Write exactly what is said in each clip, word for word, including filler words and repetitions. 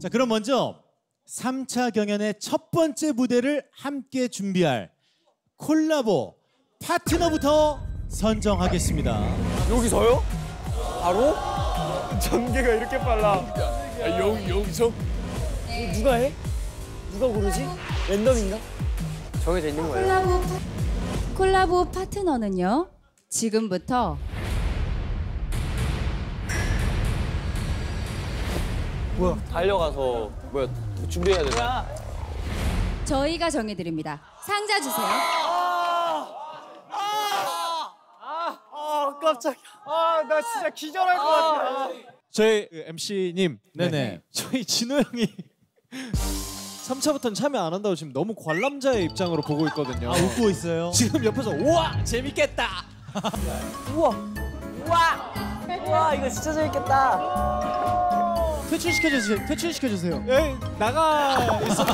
자, 그럼 먼저 삼 차 경연의 첫 번째 무대를 함께 준비할 콜라보 파트너부터 선정하겠습니다. 여기서요? 바로? 전개가 이렇게 빨라. 야, 여기, 여기서? 네. 누가 해? 누가 고르지? 랜덤인가? 정해져 있는 거예요. 콜라보, 파, 콜라보 파트너는요. 지금부터 뭐야? 달려가서 뭐야? 준비해야 되나? 저희가 정해드립니다. 상자 주세요. 아, 아, 아, 깜짝이야. 아, 나 진짜 기절할 것 같아. 저희 엠씨님, 네네. 저희 진호 형이 삼 차부터는 참여 안 한다고 지금 너무 관람자의 입장으로 보고 있거든요. 아, 웃고 있어요? 지금 옆에서 우와 재밌겠다. 우와, 우와, 우와, 이거 진짜 재밌겠다. 퇴출시켜주세요. 퇴출시켜주세요. 에 나가 있어도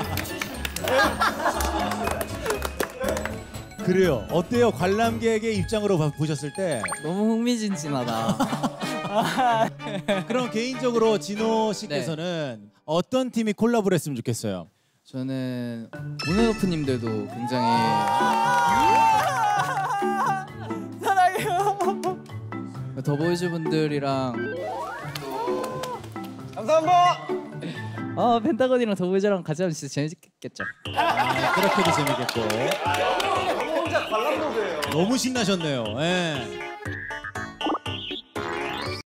그래요. 어때요? 관람객의 입장으로 봐- 보셨을 때? 너무 흥미진진하다. 그럼 개인적으로 진호 씨께서는 어떤 팀이 콜라보를 했으면 좋겠어요? 저는 문은오프님들도 굉장히 사랑해요. 더보이즈 분들이랑 감사합니다. 아 펜타곤이랑 더보이즈랑 같이 하면 진짜 재밌겠죠. 아, 그렇게도 재밌겠고. 혼자 관람 모드예요. 너무 신나셨네요. 예.